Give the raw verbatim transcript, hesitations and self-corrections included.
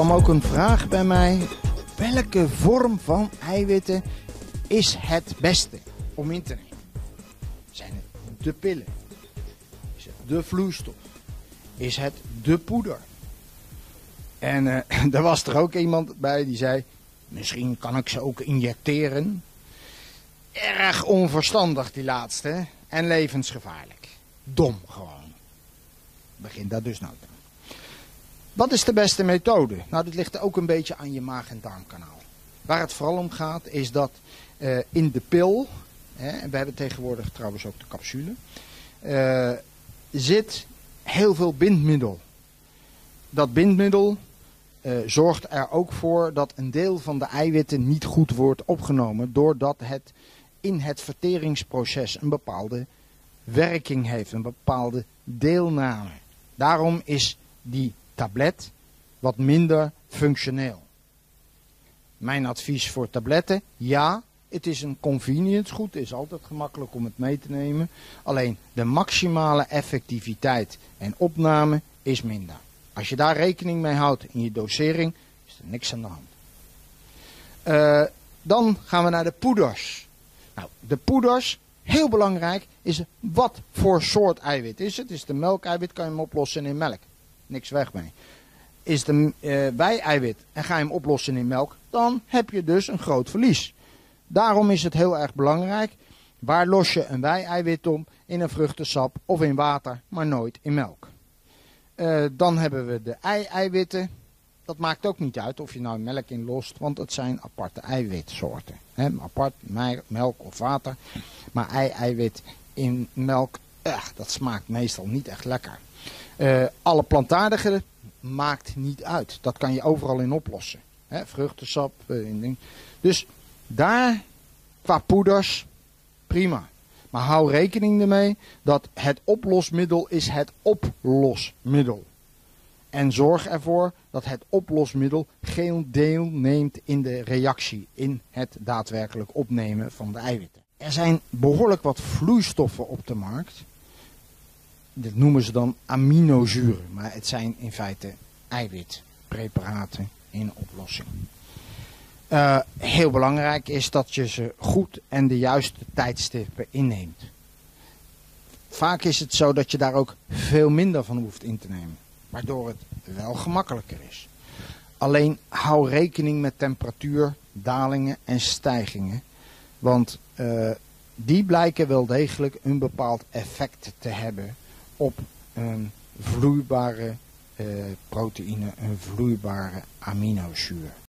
kwam ook een vraag bij mij. Welke vorm van eiwitten is het beste om in te nemen? Zijn het de pillen? Is het de vloeistof? Is het de poeder? En uh, er was er ook iemand bij die zei, misschien kan ik ze ook injecteren. Erg onverstandig die laatste en levensgevaarlijk. Dom gewoon. Begin daar dus nou aan. Wat is de beste methode? Nou, dit ligt ook een beetje aan je maag- en darmkanaal. Waar het vooral om gaat is dat uh, in de pil, hè, en we hebben tegenwoordig trouwens ook de capsule, uh, zit heel veel bindmiddel. Dat bindmiddel uh, zorgt er ook voor dat een deel van de eiwitten niet goed wordt opgenomen, doordat het in het verteringsproces een bepaalde werking heeft, een bepaalde deelname. Daarom is die tablet wat minder functioneel. Mijn advies voor tabletten, ja, het is een convenience goed, het is altijd gemakkelijk om het mee te nemen. Alleen de maximale effectiviteit en opname is minder. Als je daar rekening mee houdt in je dosering, is er niks aan de hand. Uh, dan gaan we naar de poeders. Nou, de poeders, heel belangrijk, is wat voor soort eiwit is het. Is de melkeiwit, kan je hem oplossen in melk. Niks weg mee. Is de uh, wei-eiwit en ga je hem oplossen in melk, dan heb je dus een groot verlies. Daarom is het heel erg belangrijk, waar los je een wei-eiwit om? In een vruchtensap of in water, maar nooit in melk. Uh, dan hebben we de ei-eiwitten. Dat maakt ook niet uit of je nou melk in lost, want het zijn aparte eiwitsoorten. He, apart melk of water. Maar ei-eiwit in melk, eh, dat smaakt meestal niet echt lekker. Uh, alle plantaardige maakt niet uit. Dat kan je overal in oplossen. He, vruchtensap. Uh, in ding. Dus daar, qua poeders, prima. Maar hou rekening ermee dat het oplosmiddel is het oplosmiddel. En zorg ervoor dat het oplosmiddel geen deel neemt in de reactie, in het daadwerkelijk opnemen van de eiwitten. Er zijn behoorlijk wat vloeistoffen op de markt. Dat noemen ze dan aminozuren, maar het zijn in feite eiwitpreparaten in oplossing. Uh, heel belangrijk is dat je ze goed en de juiste tijdstippen inneemt. Vaak is het zo dat je daar ook veel minder van hoeft in te nemen, waardoor het wel gemakkelijker is. Alleen hou rekening met temperatuur, dalingen en stijgingen, want uh, die blijken wel degelijk een bepaald effect te hebben op een vloeibare uh, proteïne, een vloeibare aminozuur.